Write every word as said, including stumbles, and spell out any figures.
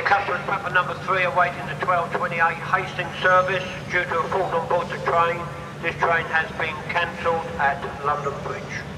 customers Papa number three awaiting the twelve twenty-eight Hastings service due to a fault on board the train. This train has been cancelled at London Bridge.